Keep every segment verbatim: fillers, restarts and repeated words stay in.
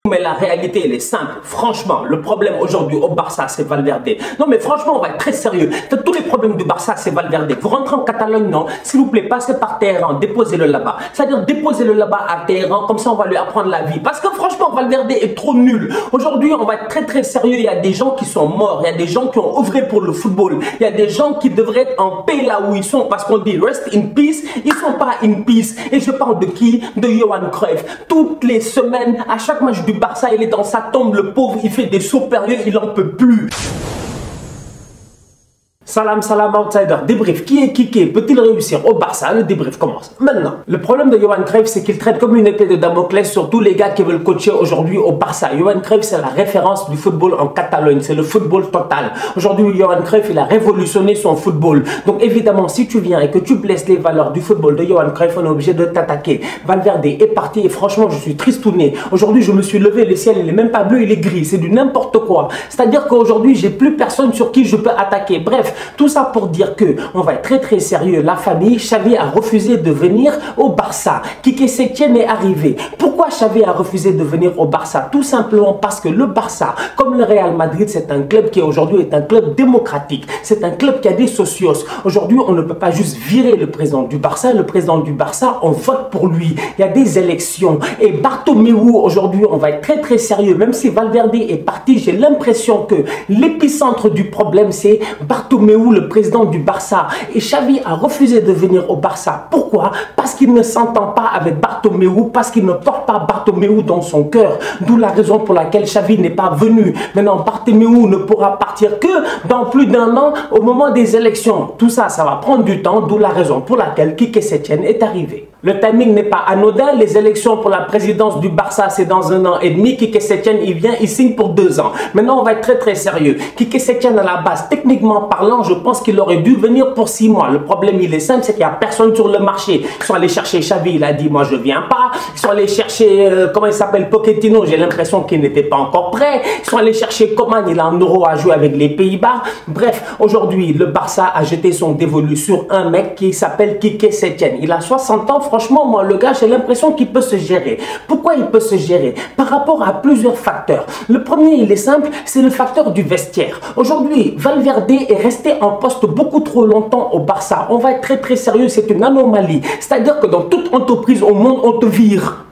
Mais la réalité, elle est simple. Franchement, le problème aujourd'hui au Barça, c'est Valverde. Non, mais franchement, on va être très sérieux. Tous les problèmes du Barça, c'est Valverde. Vous rentrez en Catalogne, non? S'il vous plaît, passez par Téhéran, déposez-le là-bas. C'est-à-dire, déposez-le là-bas à Téhéran, comme ça, on va lui apprendre la vie. Parce que franchement, Valverde est trop nul. Aujourd'hui, on va être très, très sérieux. Il y a des gens qui sont morts. Il y a des gens qui ont œuvré pour le football. Il y a des gens qui devraient être en paix là où ils sont. Parce qu'on dit rest in peace. Ils sont pas in peace. Et je parle de qui? De Johan Cruyff. Toutes les semaines, à chaque match du Barça, il est dans sa tombe, le pauvre, il fait des sauts périlleux, il en peut plus. Salam, salam, outsider. Débrief. Qui est Kike? Peut-il réussir au Barça? Le débrief commence maintenant. Le problème de Johan Cruyff, c'est qu'il traite comme une épée de Damoclès sur tous les gars qui veulent coacher aujourd'hui au Barça. Johan Cruyff, c'est la référence du football en Catalogne. C'est le football total. Aujourd'hui, Johan Cruyff, il a révolutionné son football. Donc, évidemment, si tu viens et que tu blesses les valeurs du football de Johan Cruyff, on est obligé de t'attaquer. Valverde est parti et franchement, je suis tristouné. Aujourd'hui, je me suis levé, le ciel, il est même pas bleu, il est gris. C'est du n'importe quoi. C'est-à-dire qu'aujourd'hui, j'ai plus personne sur qui je peux attaquer. Bref, tout ça pour dire que on va être très très sérieux. La famille, Xavi a refusé de venir au Barça. Quique Setién est arrivé. Pourquoi Xavi a refusé de venir au Barça? Tout simplement parce que le Barça, comme le Real Madrid, c'est un club qui aujourd'hui est un club démocratique. C'est un club qui a des socios. Aujourd'hui, on ne peut pas juste virer le président du Barça. Le président du Barça, on vote pour lui. Il y a des élections. Et Bartomeu, aujourd'hui, on va être très très sérieux. Même si Valverde est parti, j'ai l'impression que l'épicentre du problème, c'est Bartomeu, le président du Barça. Et Xavi a refusé de venir au Barça. Pourquoi? Parce qu'il ne s'entend pas avec Bartomeu, parce qu'il ne porte pas Bartomeu dans son cœur. D'où la raison pour laquelle Xavi n'est pas venu. Maintenant, Bartomeu ne pourra partir que dans plus d'un an au moment des élections. Tout ça, ça va prendre du temps, d'où la raison pour laquelle Quique Setién est arrivé. Le timing n'est pas anodin. Les élections pour la présidence du Barça, c'est dans un an et demi. Quique Setién, il vient, il signe pour deux ans. Maintenant, on va être très très sérieux. Quique Setién, à la base, techniquement parlant, je pense qu'il aurait dû venir pour six mois. Le problème, il est simple, c'est qu'il n'y a personne sur le marché. Ils sont allés chercher Xavi, il a dit, moi je viens pas. Ils sont allés chercher, euh, comment il s'appelle, Pochettino, j'ai l'impression qu'il n'était pas encore prêt. Ils sont allés chercher Coman, il a un euro à jouer avec les Pays-Bas. Bref, aujourd'hui, le Barça a jeté son dévolu sur un mec qui s'appelle Quique Setién. Il a soixante ans, franchement, moi, le gars, j'ai l'impression qu'il peut se gérer. Pourquoi il peut se gérer? Par rapport à plusieurs facteurs. Le premier, il est simple, c'est le facteur du vestiaire. Aujourd'hui, Valverde est resté en poste beaucoup trop longtemps au Barça. On va être très très sérieux, c'est une anomalie. C'est-à-dire que dans toute entreprise au monde, on te vire.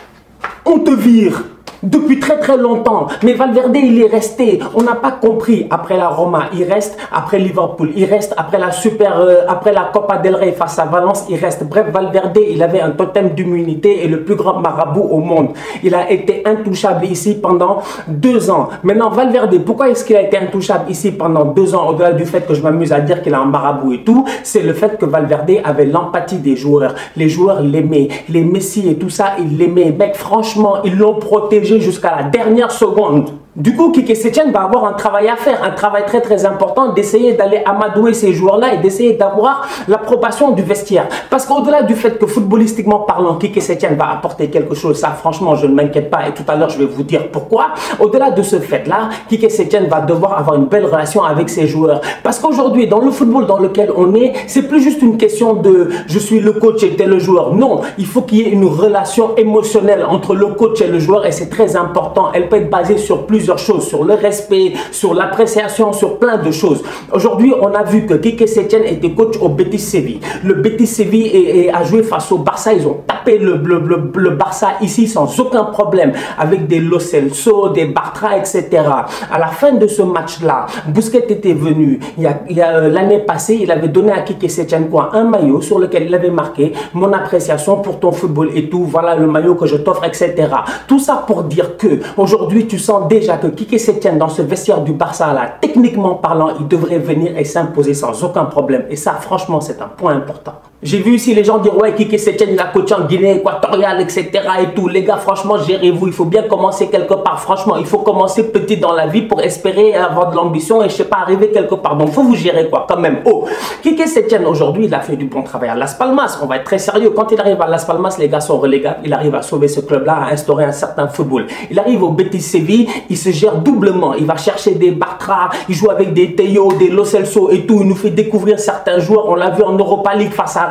On te vire. Depuis très très longtemps. Mais Valverde, il est resté. On n'a pas compris. Après la Roma, il reste. Après Liverpool, il reste. Après la Super, euh, après la Copa del Rey face à Valence, il reste. Bref, Valverde, il avait un totem d'immunité et le plus grand marabout au monde. Il a été intouchable ici pendant deux ans. Maintenant, Valverde, pourquoi est-ce qu'il a été intouchable ici pendant deux ans, au-delà du fait que je m'amuse à dire qu'il a un marabout et tout? C'est le fait que Valverde avait l'empathie des joueurs. Les joueurs l'aimaient. Les Messi et tout ça, ils l'aimaient. Mec, franchement, ils l'ont protégé jusqu'à la dernière seconde. Du coup, Quique Setién va avoir un travail à faire, un travail très très important d'essayer d'aller amadouer ces joueurs-là et d'essayer d'avoir l'approbation du vestiaire. Parce qu'au-delà du fait que footballistiquement parlant, Quique Setién va apporter quelque chose, ça franchement je ne m'inquiète pas et tout à l'heure je vais vous dire pourquoi. Au-delà de ce fait-là, Quique Setién va devoir avoir une belle relation avec ses joueurs. Parce qu'aujourd'hui, dans le football dans lequel on est, c'est plus juste une question de je suis le coach et t'es le joueur. Non, il faut qu'il y ait une relation émotionnelle entre le coach et le joueur et c'est très important. Elle peut être basée sur plusieurs choses, sur le respect, sur l'appréciation, sur plein de choses. Aujourd'hui, on a vu que Quique Setién était coach au Betis Séville. Le Betis Séville est, est, a joué face au Barça. Ils ont tapé le, le, le, le Barça ici sans aucun problème, avec des Lo Celso, des Bartra, et cetera. À la fin de ce match-là, Busquets était venu. Il y a, il y a l'année passée, il avait donné à Quique Setién quoi, un maillot sur lequel il avait marqué mon appréciation pour ton football et tout. Voilà le maillot que je t'offre, et cetera. Tout ça pour dire que aujourd'hui, tu sens déjà que Quique Setién dans ce vestiaire du Barça là, techniquement parlant, il devrait venir et s'imposer sans aucun problème. Et ça, franchement, c'est un point important. J'ai vu ici les gens dire ouais, Quique Setién, il a coaché en Guinée équatoriale, et cetera. Et tout. Les gars, franchement, gérez-vous. Il faut bien commencer quelque part. Franchement, il faut commencer petit dans la vie pour espérer avoir de l'ambition et je sais pas, arriver quelque part. Donc, il faut vous gérer quoi, quand même. Oh, Quique Setién, aujourd'hui, il a fait du bon travail à Las Palmas. On va être très sérieux. Quand il arrive à Las Palmas, les gars sont relégables. Il arrive à sauver ce club-là, à instaurer un certain football. Il arrive au Betis Séville, il se gère doublement. Il va chercher des Bartra, il joue avec des Théo, des Lo Celso et tout. Il nous fait découvrir certains joueurs. On l'a vu en Europa League face à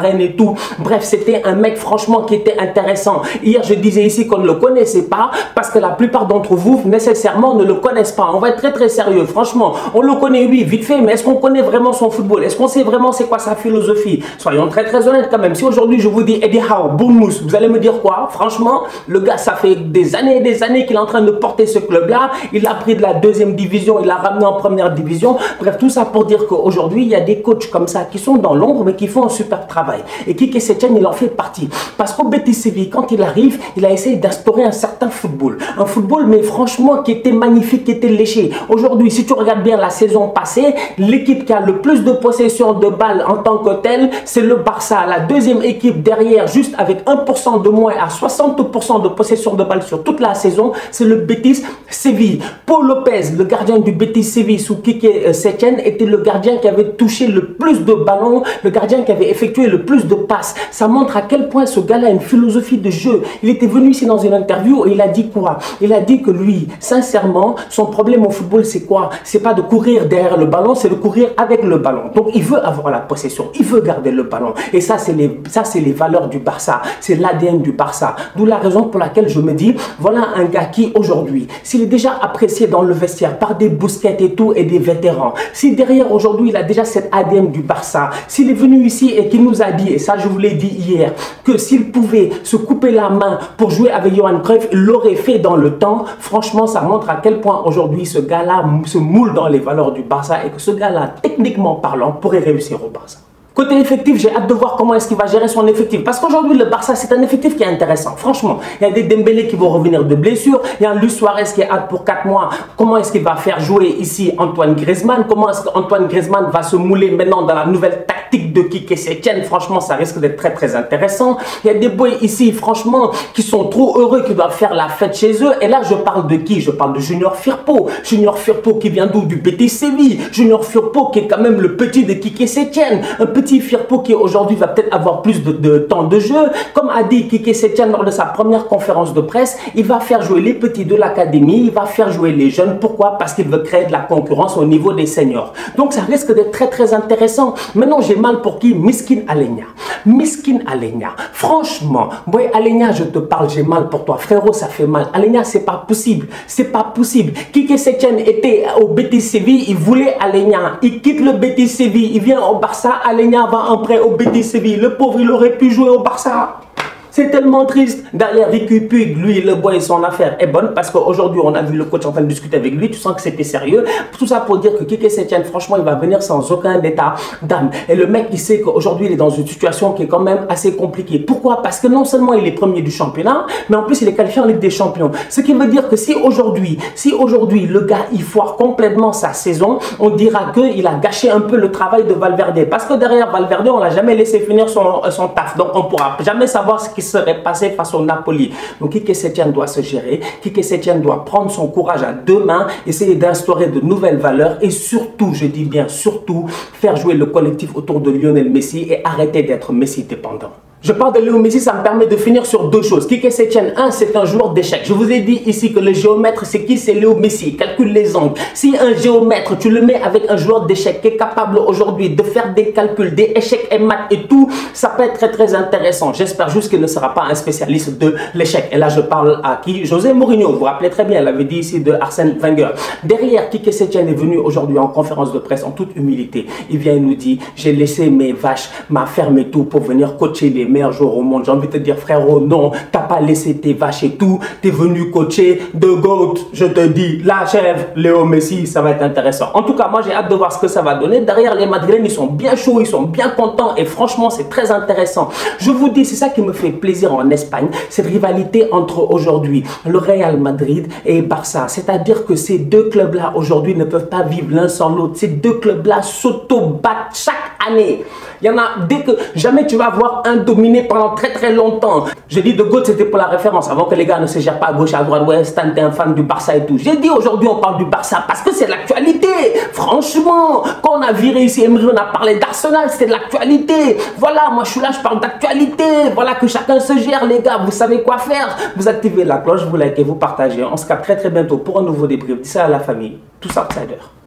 arènes et tout. Bref, c'était un mec franchement qui était intéressant. Hier, je disais ici qu'on ne le connaissait pas parce que la plupart d'entre vous nécessairement ne le connaissent pas. On va être très très sérieux. Franchement, on le connaît oui vite fait, mais est-ce qu'on connaît vraiment son football? Est-ce qu'on sait vraiment c'est quoi sa philosophie? Soyons très très honnêtes quand même. Si aujourd'hui je vous dis Eddie Howe, Bournemouth, vous allez me dire quoi? Franchement, le gars, ça fait des années et des années qu'il est en train de porter ce club-là. Il a pris de la deuxième division, il l'a ramené en première division. Bref, tout ça pour dire qu'aujourd'hui, il y a des coachs comme ça qui sont dans l'ombre, mais qui font un super travail. Et Quique Setien, il en fait partie. Parce qu'au Betis Séville, quand il arrive, il a essayé d'instaurer un certain football. Un football, mais franchement, qui était magnifique, qui était léché. Aujourd'hui, si tu regardes bien la saison passée, l'équipe qui a le plus de possession de balles en tant que telle, c'est le Barça. La deuxième équipe derrière, juste avec un pour cent de moins à soixante pour cent de possession de balles sur toute la saison, c'est le Betis Séville. Paul Lopez, le gardien du Betis Séville sous Quique Setien, était le gardien qui avait touché le plus de ballons, le gardien qui avait effectué le plus de passes. Ça montre à quel point ce gars-là a une philosophie de jeu. Il était venu ici dans une interview et il a dit quoi? Il a dit que lui, sincèrement, son problème au football, c'est quoi? C'est pas de courir derrière le ballon, c'est de courir avec le ballon. Donc il veut avoir la possession, il veut garder le ballon. Et ça, c'est les, ça, c'est les valeurs du Barça, c'est l'A D N du Barça. D'où la raison pour laquelle je me dis, voilà un gars qui aujourd'hui, s'il est déjà apprécié dans le vestiaire par des Busquets et tout et des vétérans, si derrière aujourd'hui il a déjà cette A D N du Barça, s'il est venu ici et qu'il nous a dit, et ça je vous l'ai dit hier, que s'il pouvait se couper la main pour jouer avec Johan Cruyff, il l'aurait fait dans le temps. Franchement, ça montre à quel point aujourd'hui ce gars-là se moule dans les valeurs du Barça et que ce gars-là, techniquement parlant, pourrait réussir au Barça. Côté effectif, j'ai hâte de voir comment est-ce qu'il va gérer son effectif. Parce qu'aujourd'hui, le Barça, c'est un effectif qui est intéressant. Franchement, il y a des Dembélé qui vont revenir de blessure. Il y a un Luis Suarez qui est hâte pour quatre mois. Comment est-ce qu'il va faire jouer ici Antoine Griezmann? Comment est-ce qu'Antoine Griezmann va se mouler maintenant dans la nouvelle tactique de Quique Setien? Franchement, ça risque d'être très très intéressant. Il y a des boys ici, franchement, qui sont trop heureux, qui doivent faire la fête chez eux. Et là, je parle de qui? Je parle de Junior Firpo. Junior Firpo qui vient d'où? Du Betis Séville. Junior Firpo qui est quand même le petit de Quique Setien. Un petit Firpo qui aujourd'hui va peut-être avoir plus de, de temps de jeu. Comme a dit Quique Setien lors de sa première conférence de presse, il va faire jouer les petits de l'académie, il va faire jouer les jeunes. Pourquoi? Parce qu'il veut créer de la concurrence au niveau des seniors. Donc ça risque d'être très très intéressant. Maintenant, j'ai mal pour qui? Miskin Alenia. Miskin Alenia. Franchement, boy Alenia, je te parle, j'ai mal pour toi. Frérot, ça fait mal. Alenia, c'est pas possible. C'est pas possible. Quique Setien était au Betis Séville, il voulait Alenia. Il quitte le Betis Séville, il vient au Barça. Alenia va en prêt au Betis Séville. Le pauvre, il aurait pu jouer au Barça. C'est tellement triste. Derrière Ricky Puig, lui, le boy, son affaire est bonne parce qu'aujourd'hui, on a vu le coach en train de discuter avec lui. Tu sens que c'était sérieux. Tout ça pour dire que Quique Setien, franchement, il va venir sans aucun état d'âme. Et le mec, il sait qu'aujourd'hui, il est dans une situation qui est quand même assez compliquée. Pourquoi? Parce que non seulement il est premier du championnat, mais en plus, il est qualifié en Ligue des Champions. Ce qui veut dire que si aujourd'hui, si aujourd'hui, le gars, il foire complètement sa saison, on dira qu'il a gâché un peu le travail de Valverde. Parce que derrière Valverde, on l'a jamais laissé finir son, son taf. Donc, on pourra jamais savoir ce qui serait passé face au Napoli. Donc Quique Setien doit se gérer. Quique Setien doit prendre son courage à deux mains, essayer d'instaurer de nouvelles valeurs et surtout, je dis bien surtout, faire jouer le collectif autour de Lionel Messi et arrêter d'être Messi dépendant. Je parle de Léo Messi, ça me permet de finir sur deux choses. Quique Setien, un, c'est un joueur d'échecs. Je vous ai dit ici que le géomètre, c'est qui? C'est Léo Messi. Il calcule les angles. Si un géomètre, tu le mets avec un joueur d'échecs qui est capable aujourd'hui de faire des calculs, des échecs et maths et tout, ça peut être très très intéressant. J'espère juste qu'il ne sera pas un spécialiste de l'échec. Et là, je parle à qui? José Mourinho. Vous vous rappelez très bien, il avait dit ici de Arsène Wenger. Derrière, Quique Setien est venu aujourd'hui en conférence de presse en toute humilité. Il vient et nous dit, j'ai laissé mes vaches, ma ferme et tout pour venir coacher les meilleurs joueurs au monde. J'ai envie de te dire, frérot, non, t'as pas laissé tes vaches et tout, t'es venu coacher de GOAT. Je te dis, la chèvre, Léo Messi, ça va être intéressant. En tout cas, moi j'ai hâte de voir ce que ça va donner. Derrière, les Madrilènes, ils sont bien chauds, ils sont bien contents et franchement, c'est très intéressant. Je vous dis, c'est ça qui me fait plaisir en Espagne, cette rivalité entre aujourd'hui le Real Madrid et Barça. C'est-à-dire que ces deux clubs-là aujourd'hui ne peuvent pas vivre l'un sans l'autre. Ces deux clubs-là s'auto-battent chaque année. Il y en a, dès que jamais tu vas avoir un dominé pendant très très longtemps. Je dis de GOAT, c'était pour la référence, avant que les gars ne se gèrent pas à gauche, à droite. Ouais, Stan, t'es un fan du Barça et tout. J'ai dit aujourd'hui, on parle du Barça parce que c'est l'actualité. Franchement, quand on a viré ici Emery, on a parlé d'Arsenal, c'est de l'actualité. Voilà, moi je suis là, je parle d'actualité. Voilà, que chacun se gère, les gars. Vous savez quoi faire. Vous activez la cloche, vous likez, vous partagez. On se capte très très bientôt pour un nouveau débrief. Dis ça à la famille. Tous outsiders.